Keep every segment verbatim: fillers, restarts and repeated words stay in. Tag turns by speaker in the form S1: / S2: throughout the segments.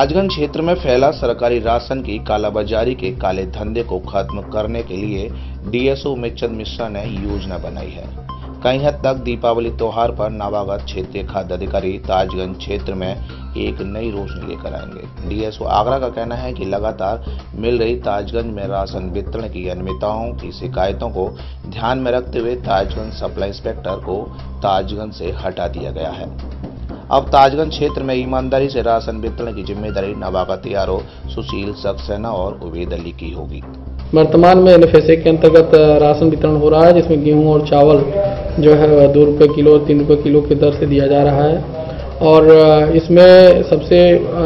S1: ताजगंज क्षेत्र में फैला सरकारी राशन की कालाबाजारी के काले धंधे को खत्म करने के लिए डीएसओ उमेशचंद मिश्रा ने योजना बनाई है। कई हद तक दीपावली त्योहार पर नवागत क्षेत्रीय खाद्य अधिकारी ताजगंज क्षेत्र में एक नई रोशनी लेकर आएंगे। डीएसओ आगरा का कहना है कि लगातार मिल रही ताजगंज में राशन वितरण की अनियमितताओं की शिकायतों को ध्यान में रखते हुए ताजगंज सप्लाई इंस्पेक्टर को ताजगंज से हटा दिया गया है। अब ताजगंज क्षेत्र में ईमानदारी से राशन वितरण की जिम्मेदारी नवागत आरओ सुशील सक्सेना और उबैद अली की होगी।
S2: वर्तमान में एलएफएसए के अंतर्गत राशन वितरण हो रहा है, जिसमें गेहूं और चावल जो है दो रुपये किलो तीन रुपये किलो की दर से दिया जा रहा है। और इसमें सबसे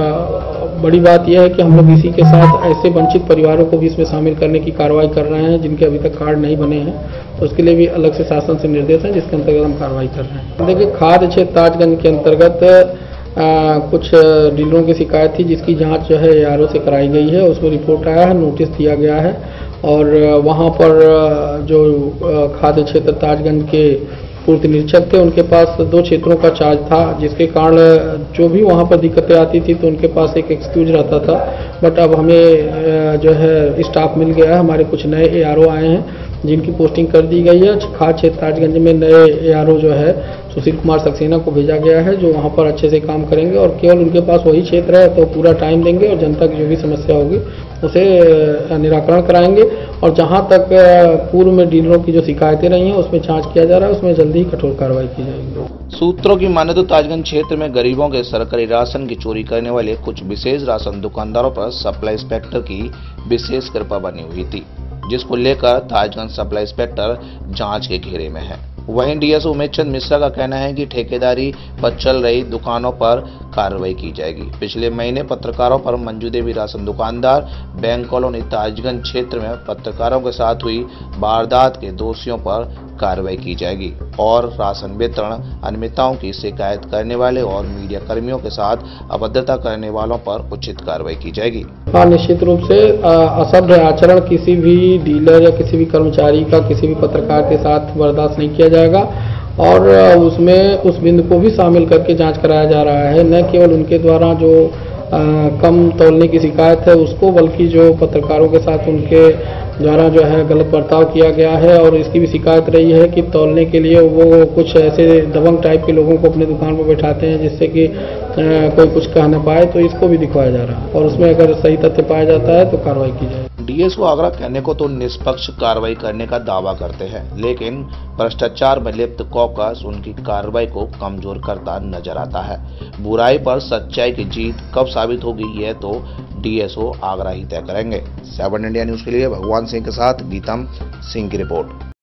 S2: बड़ी बात यह है कि हम लोग इसी के साथ ऐसे वंचित परिवारों को भी इसमें शामिल करने की कार्रवाई कर रहे हैं जिनके अभी तक कार्ड नहीं बने हैं, तो उसके लिए भी अलग से शासन से निर्देश है जिसके अंतर्गत हम कार्रवाई कर रहे हैं। देखिए, खाद्य क्षेत्र ताजगंज के अंतर्गत आ, कुछ डीलरों की शिकायत थी जिसकी जांच जो है आरओ से कराई गई है, उसमें रिपोर्ट आया है, नोटिस दिया गया है। और वहां पर जो खाद्य क्षेत्र ताजगंज के पूर्ति निरीक्षक थे, उनके पास दो क्षेत्रों का चार्ज था, जिसके कारण जो भी वहां पर दिक्कतें आती थी तो उनके पास एक एक्सक्यूज रहता था। बट अब हमें जो है स्टाफ मिल गया है, हमारे कुछ नए एआरओ आए हैं जिनकी पोस्टिंग कर दी गई है। खाद्य क्षेत्र ताजगंज में नए एआरओ जो है सुशील कुमार सक्सेना को भेजा गया है, जो वहां पर अच्छे से काम करेंगे और केवल उनके पास वही क्षेत्र है तो पूरा टाइम देंगे और जनता की जो भी समस्या होगी उसे निराकरण कराएंगे। और जहां तक पूर्व में डीलरों की जो शिकायतें रही हैं उसमें जांच किया जा रहा है, उसमें जल्दी ही कठोर कार्रवाई की जाएगी।
S1: सूत्रों की माने तो ताजगंज क्षेत्र में गरीबों के सरकारी राशन की चोरी करने वाले कुछ विशेष राशन दुकानदारों पर सप्लाई इंस्पेक्टर की विशेष कृपा बनी हुई थी, जिसको लेकर ताजगंज सप्लाई इंस्पेक्टर जांच के घेरे में है। वहीं डीएसओ उमेशचंद मिश्रा का कहना है कि ठेकेदारी पर चल रही दुकानों पर कार्रवाई की जाएगी। पिछले महीने पत्रकारों पर मंजू देवी राशन दुकानदार बैंक कॉलोनी ताजगंज क्षेत्र में पत्रकारों के साथ हुई वारदात के दोषियों पर कार्रवाई की जाएगी और राशन वितरण अनियमितताओं की शिकायत करने वाले और मीडिया कर्मियों के साथ अभद्रता करने वालों पर उचित कार्रवाई की जाएगी।
S2: हाँ, निश्चित रूप से असभ्य आचरण किसी भी डीलर या किसी भी कर्मचारी का किसी भी पत्रकार के साथ बर्दाश्त नहीं किया जाएगा और उसमें उस बिंदु को भी शामिल करके जांच कराया जा रहा है। न केवल उनके द्वारा जो आ, कम तौलने की शिकायत है उसको, बल्कि जो पत्रकारों के साथ उनके द्वारा जो है गलत बर्ताव किया गया है और इसकी भी शिकायत रही है कि तौलने के लिए वो कुछ ऐसे दबंग टाइप के लोगों को अपने दुकान पर बैठाते हैं जिससे कि कोई कुछ कह न पाए, तो इसको भी दिखवाया जा रहा है और उसमें अगर सही तथ्य पाया जाता है तो कार्रवाई की जाए।
S1: डीएसओ आगरा कहने को तो निष्पक्ष कार्रवाई करने का दावा करते हैं, लेकिन भ्रष्टाचार में लिप्त कॉकस उनकी कार्रवाई को कमजोर करता नजर आता है। बुराई पर सच्चाई की जीत कब साबित होगी यह तो डीएसओ आगरा ही तय करेंगे। सेवन इंडिया न्यूज के लिए भगवान सिंह के साथ गीतम सिंह की रिपोर्ट।